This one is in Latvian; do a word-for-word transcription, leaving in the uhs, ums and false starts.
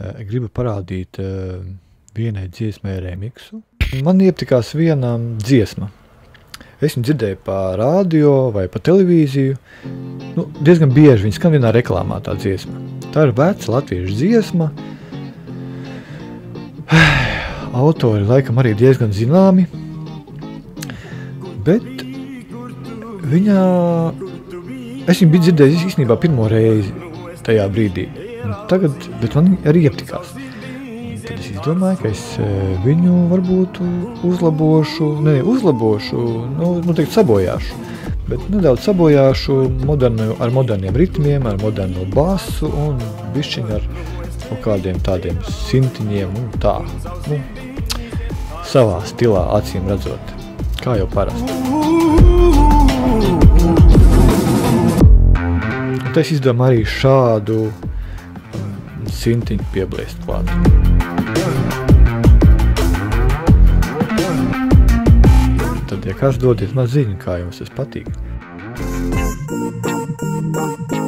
gribu parādīt vienai dziesmai remiksu. Man iepatikās viena dziesma. Es viņu dzirdēju pa radio vai pa televīziju. Nu, diezgan bieži viņa skan vienā reklāmā tā dziesma. Tā ir veca latviešu dziesma. Autori laikam arī diezgan zināmi. Bet viņa... Es viņu biju dzirdējis īstenībā pirmo reizi tajā brīdī. Un tagad, bet man arī iepatikās. Tad es izdomāju, ka es viņu varbūt uzlabošu, ne, uzlabošu, nu, nu teikt, sabojāšu, bet nedaudz sabojāšu modernu, ar moderniem ritmiem, ar modernu basu un bišķiņ ar kaut kādiem tādiem sintiņiem un tā, nu, savā stilā acīm redzot, kā jau parasti. Un tad es izdomāju arī šādu sintiņu piebliest klāt. Tad, ja kāds dodiet man ziņu, kā jums tas patīk.